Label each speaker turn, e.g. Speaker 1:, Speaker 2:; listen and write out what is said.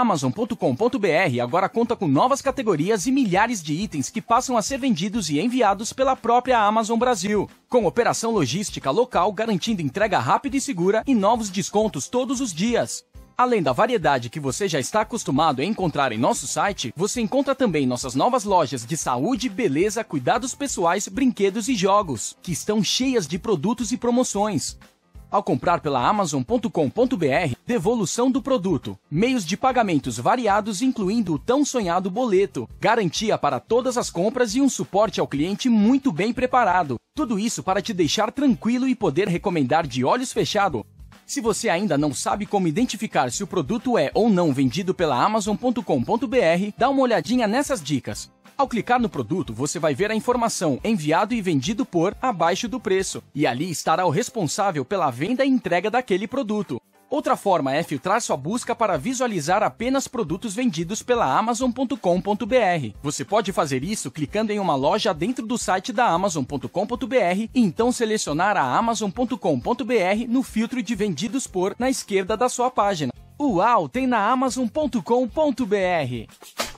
Speaker 1: Amazon.com.br agora conta com novas categorias e milhares de itens que passam a ser vendidos e enviados pela própria Amazon Brasil, com operação logística local garantindo entrega rápida e segura e novos descontos todos os dias. Além da variedade que você já está acostumado a encontrar em nosso site, você encontra também nossas novas lojas de saúde, beleza, cuidados pessoais, brinquedos e jogos, que estão cheias de produtos e promoções. Ao comprar pela Amazon.com.br, devolução do produto, meios de pagamentos variados incluindo o tão sonhado boleto, garantia para todas as compras e um suporte ao cliente muito bem preparado. Tudo isso para te deixar tranquilo e poder recomendar de olhos fechados. Se você ainda não sabe como identificar se o produto é ou não vendido pela Amazon.com.br, dá uma olhadinha nessas dicas. Ao clicar no produto, você vai ver a informação enviado e vendido por abaixo do preço, e ali estará o responsável pela venda e entrega daquele produto. Outra forma é filtrar sua busca para visualizar apenas produtos vendidos pela Amazon.com.br. Você pode fazer isso clicando em uma loja dentro do site da Amazon.com.br e então selecionar a Amazon.com.br no filtro de vendidos por na esquerda da sua página. Uau, tem na Amazon.com.br!